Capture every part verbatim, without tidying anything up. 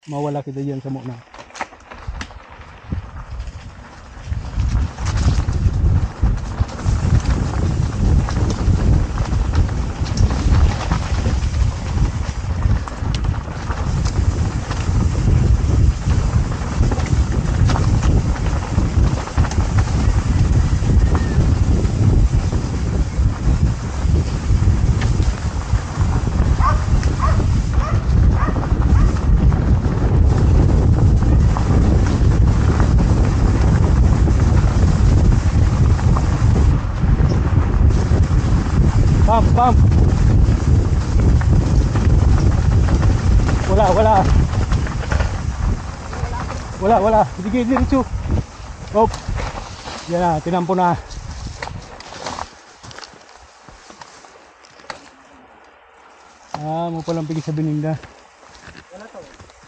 mawala kita dyan sa muna. Pump, pump. Wala, wala. Wala, wala. Sige, diretso. Hop. Yan na, tinampo na. Ah, mo palang pigi sa bininda. Wala to.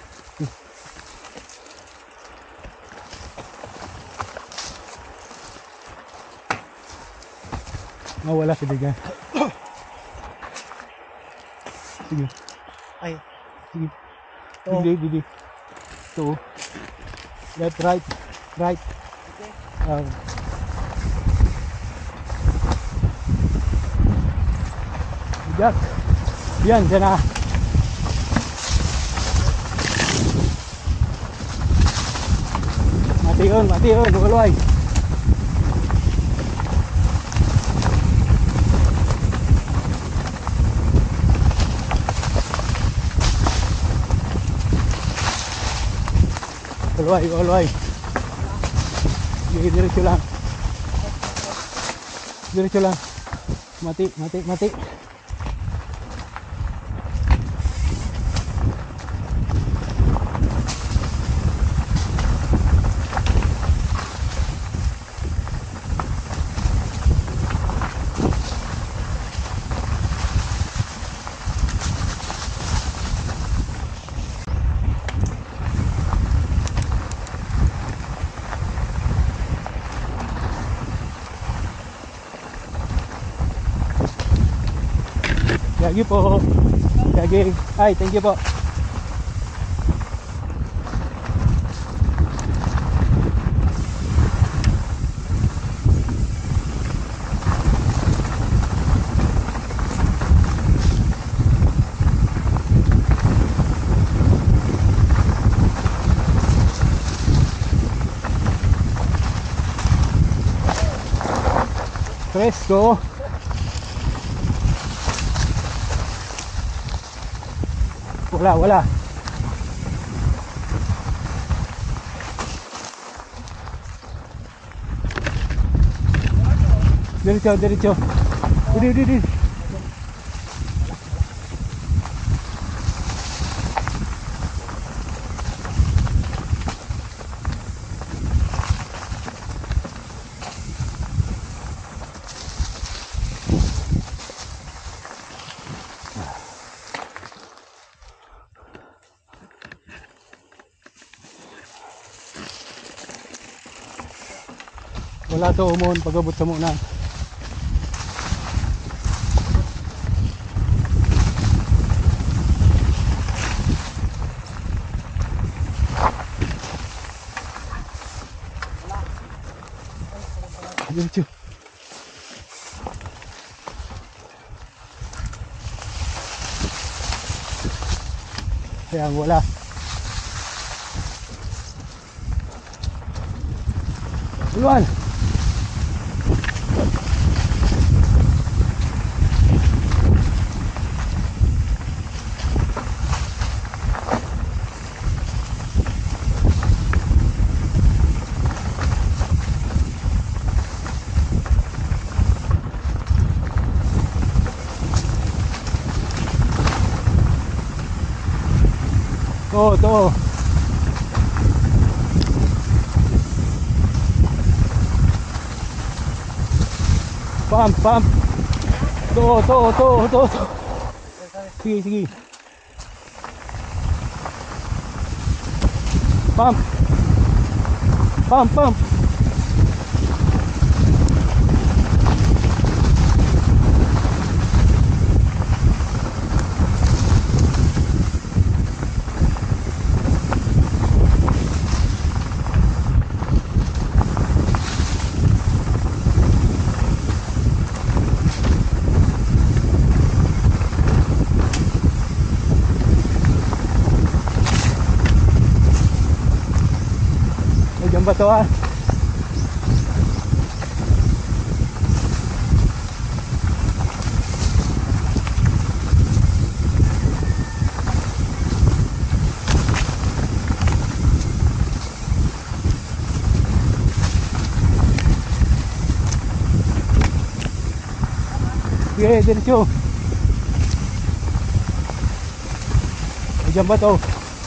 Ah, wala si Biga. Sige. Ay. Sige. Oh. Didi, didi. Ito. Left, right. Right. Okay. Uh, Jack. Yan, dyan na. Mati yun, mati yun. Luwalway. Luwalway, luwalway. Sige, diretso lang. Diretso lang. Mati, mati, mati. Gagi po. Gagi. Ay, thank you po. Fresco. Wala, wala. Diretso, diretso. Didi, didi. Wala to umon pagabot sa muna. Diretso. Ayan, wala. Iwan. To, to. Pump, pump. To, to, to, to, to. Sige, sige. Pump. Pump, pump. Diyan ba to ha? Sige, diretso. Diyan ba to?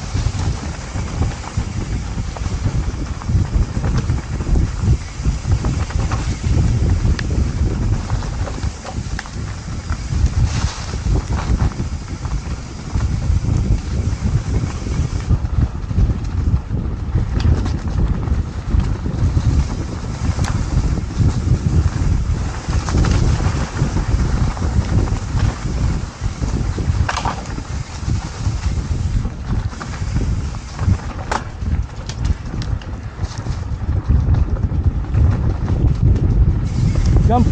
Jump.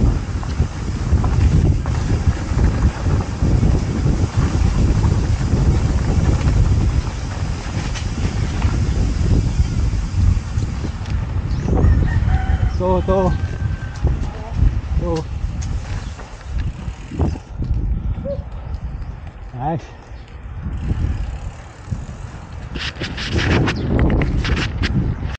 To, to. To. Nice.